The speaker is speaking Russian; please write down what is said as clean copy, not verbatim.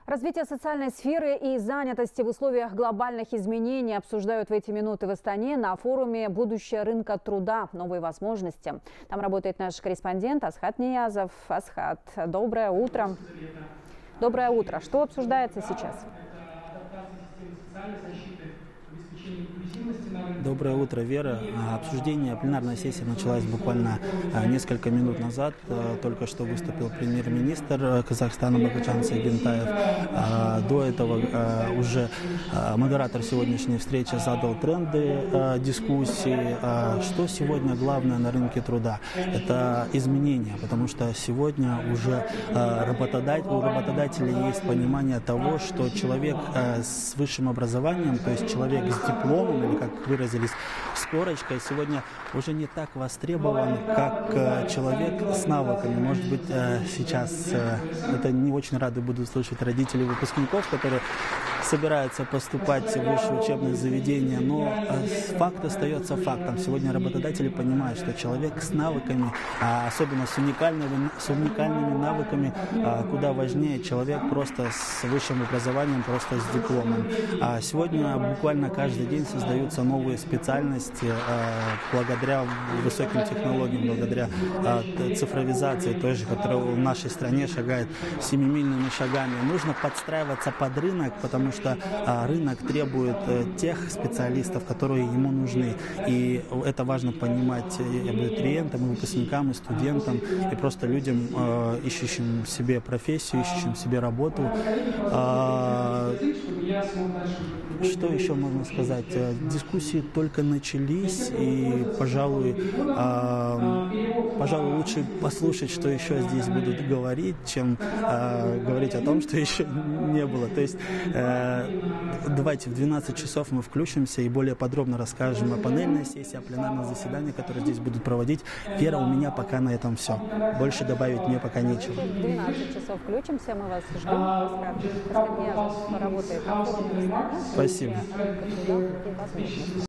Развитие социальной сферы и занятости в условиях глобальных изменений обсуждают в эти минуты в Астане на форуме «Будущее рынка труда. Новые возможности». Там работает наш корреспондент Асхат Ниязов. Асхат, доброе утро. Доброе утро. Что обсуждается сейчас? Доброе утро, Вера. Обсуждение пленарной сессии началось буквально несколько минут назад. Только что выступил премьер-министр Казахстана Бакытжан Сагентаев. До этого уже модератор сегодняшней встречи задал тренды дискуссии. Что сегодня главное на рынке труда? Это изменения, потому что сегодня уже у работодателей есть понимание того, что человек с высшим образованием, то есть человек с дипломом, или как выразились, с корочкой, сегодня уже не так востребован, как человек с навыками. Может быть, сейчас это не очень рады будут слышать родители выпускников, которые собираются поступать в высшее учебное заведение, но факт остается фактом. Сегодня работодатели понимают, что человек с навыками, особенно с уникальными навыками, куда важнее человек просто с высшим образованием, просто с дипломом. Сегодня буквально каждый день создаются новые специальности благодаря высоким технологиям, благодаря цифровизации, той же, которая в нашей стране шагает семимильными шагами. Нужно подстраиваться под рынок, потому что рынок требует тех специалистов, которые ему нужны. И это важно понимать и абитуриентам, и выпускникам, и студентам, и просто людям, ищущим себе профессию, ищущим себе работу. Что еще можно сказать? Дискуссии только начались, и, пожалуй, лучше послушать, что еще здесь будут говорить, чем говорить о том, что еще не было. То есть давайте в 12 часов мы включимся и более подробно расскажем о панельной сессии, о пленарном заседании, которое здесь будут проводить. Вера, у меня пока на этом все. Больше добавить мне пока нечего. В 12 часов включимся, мы вас ждем. Асхат Ниязов работает на форуме. Спасибо.